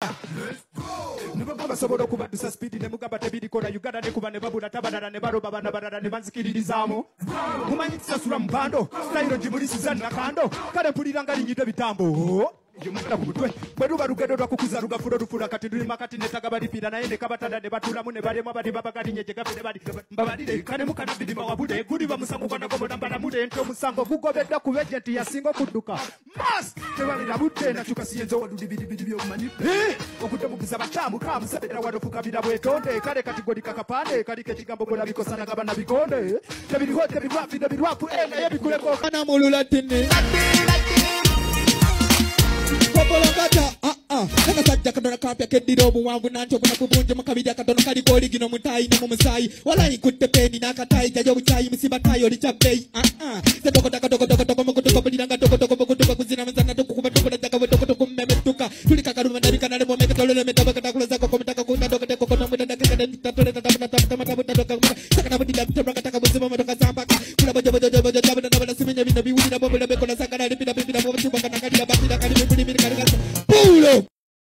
Nubaba sobolo kubadusa speed ne mugaba tebidi kona Uganda ne kuba ne babula tabadara ne baroba bana barara ne banzikiririzamo kumanyitsa sura mpando style jimulisi zanna kando kale puliranga linyidwe bitambo yumukira ku mutwe bweruba rugedo rwakukuza rugafuro rufura kati nduri makati netaga baripira naye ne kabatada ne batula mune barema badi babagari nyeje gafide badi mbabalire kane mukana bidima wabude kuri bamusango kwa nagomo nambara mude ento musango kugobedda ku agent yasingo kuduka mas tewali rabute na tukasiyenzo wadudi bidi byo mani okutemukiza batamu kamu sabedra wadofuka bida bwetonde kale kategori kakapande kali kekigambo bona bikosana gabana bikonde tebiri hote bidwapu ena yebikuleko kana mulula tini Kopolongata, Kaka sajja kadona kapya kediro muwangu nancho muna kubunje makabija kadona kali goli gino mutai na mumusai wala ikutte peni na katai jajo buchai msiba tayo lichapei Sedoko toko mukutuka buliranga toko kuzina mzanga toko kubatuko na jaka toko mmemetuka tulika karuma nabika na lemo meka tolole metaba katakula zako komitaka kuna doka teko kono muda dakika den tatole tatamata doka sakana budila tabaka taka buzima motoka sambaka kula bojo na simenya bina biwudi na bobo na beko na sakana lipida bobo chumba kana kali bakida kali bibudi kali Pulo